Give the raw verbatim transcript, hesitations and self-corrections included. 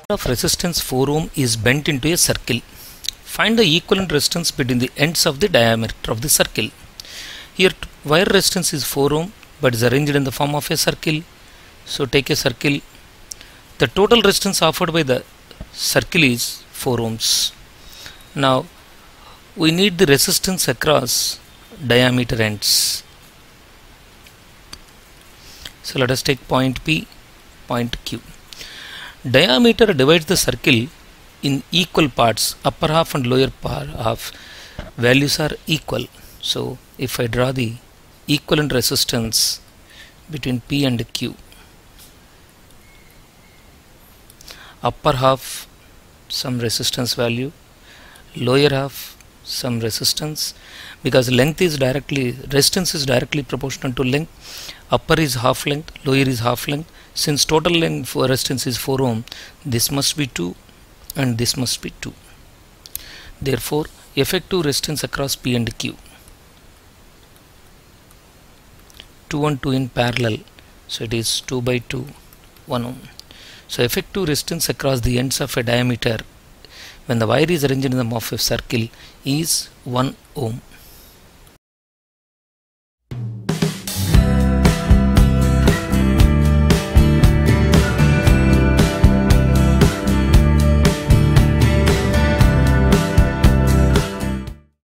of resistance four ohm is bent into a circle. Find the equivalent resistance between the ends of the diameter of the circle. Here wire resistance is four ohm but is arranged in the form of a circle. So take a circle. The total resistance offered by the circle is four ohms. Now we need the resistance across diameter ends. So let us take point P, point Q. Diameter divides the circle in equal parts. Upper half and lower part half values are equal. So if I draw the equivalent resistance between P and Q, upper half some resistance value, lower half some resistance, because length is directly resistance is directly proportional to length. Upper is half length, lower is half length. Since total length for resistance is four ohm, this must be two and this must be two. Therefore effective resistance across P and Q, two and two in parallel, so it is two by two, one ohm. So effective resistance across the ends of a diameter when the wire is arranged in the form of a circle is one ohm.